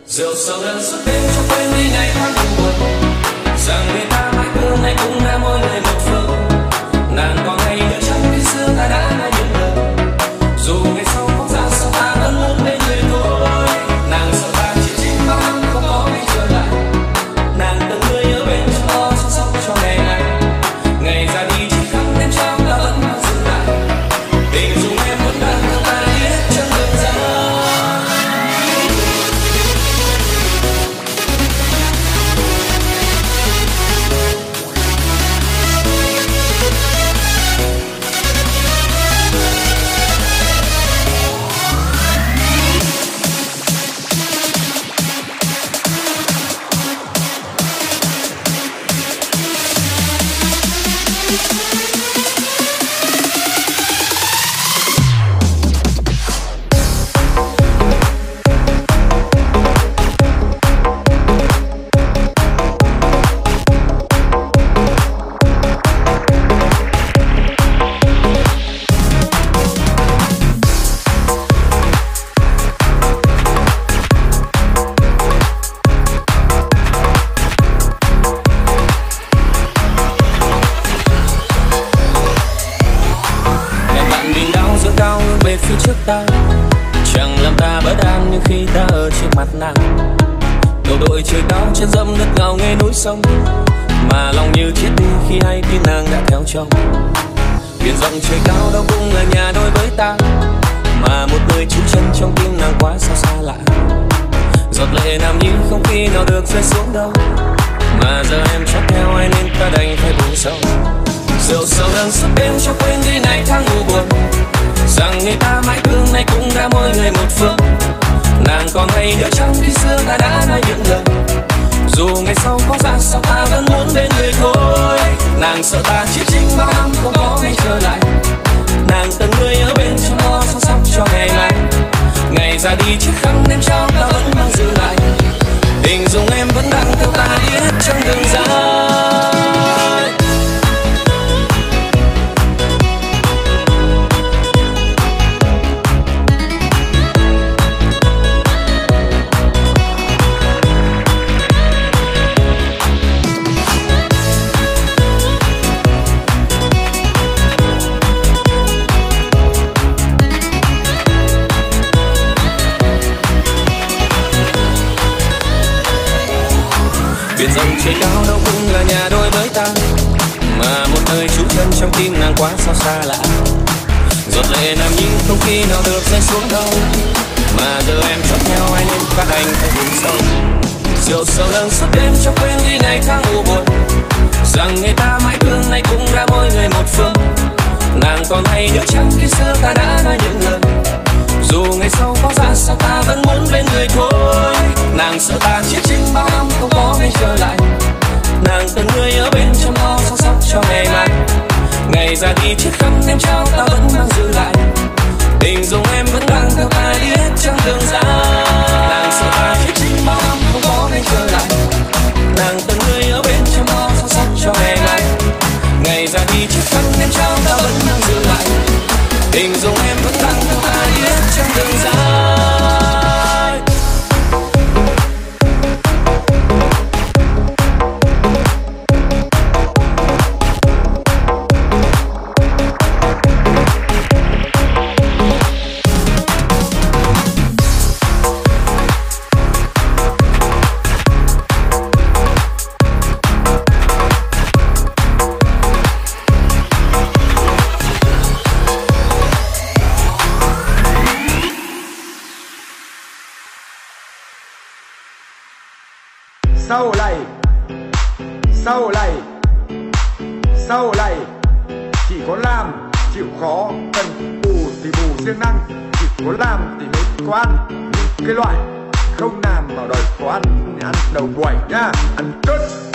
Rượu sầu đơn suốt đêm cho quên đi ngày tháng buồn, rằng người ta mãi thương nay cũng đã mỗi người một phương. Nàng còn hay nhớ chăng khi xưa ta đã nói những lời, dù ngày sau có ra sao ta vẫn muốn bên người thôi. Nàng sợ ta chỉ chính bao năm không có ngày trở lại, nàng từng người nhớ bên trong lo chăm sóc cho ngày này. Ngày ra đi chỉ khăn đêm trao ta vẫn mang dừng lại, tình dù em vẫn đang theo ta đi hết chân đường dài. Phía trước ta chẳng làm ta bất an như khi ta ở trước mặt nàng. Đầu đội trời cao chân dẫm đất ngào nghe núi sông, mà lòng như chết đi khi hay tin nàng đã theo chồng. Biển rộng trời cao đâu cũng là nhà đôi với ta, mà một người trú chân trong tim nàng quá sao xa lạ. Giọt lệ nam nhi không khi nào được rơi xuống đâu, mà giờ em chót theo ai nên ta đành phải buông sâu. Rượu sầu đang suốt đêm cho quên đi ngày tháng u buồn, rằng người ta mãi thương nay cũng đã mỗi người một phương. Nàng còn hay nhớ chăng khi xưa ta đã nói những lời, dù ngày sau có ra sao ta vẫn muốn bên người thôi. Nàng sợ ta chỉ chính bao năm không có ngày trở lại, nàng từng người ở bên trong lo chăm sóc cho ngày mai. Ngày ra đi chiếc khăn đêm trao ta vẫn mang giữ lại, tình dung em vẫn đang theo ta đi hết trong đường dài. Biển rộng trời cao đâu cũng là nhà đôi với ta, mà một nơi trú chân trong tim nàng quá sao xa lạ. Giọt lệ nam nhi không khi nào được rơi xuống đâu, mà giờ em chót theo ai nên các anh phải buông sâu. Rượu sầu đang suốt đêm cho quên đi ngày tháng u buồn, rằng người ta mãi thương nay cũng đã mỗi người một phương. Nàng còn hay nhớ chăng khi xưa ta đã nói những lời, dù ngày sau có ra sao ta vẫn muốn bên người thôi. Nàng sợ ta chết chính bao năm không có ngày trở lại, nàng từng người ở bên trong lo chăm sóc cho ngày mai. Ngày ra đi chiếc khăn đêm trao ta vẫn mang giữ lại, tình dung em vẫn đang theo ta đi hết trong đường dài. Nàng sợ ta chết chính bao năm không có ngày trở lại, nàng từng người ở bên trong lo chăm sóc cho ngày mai. Ngày ra đi chiếc khăn đêm trao ta vẫn mang giữ lại, tình dung em vẫn đang theo ta đi hết trong đường dài. Sau này chỉ có làm chịu khó, cần bù thì bù siêng năng, chỉ có làm thì mới có ăn. Cái loại không làm vào đời có ăn, ăn đầu quẩy nhá, ăn cất.